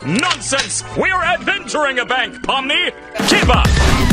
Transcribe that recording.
Nonsense! We are adventuring a bank, Pomni! Keep up!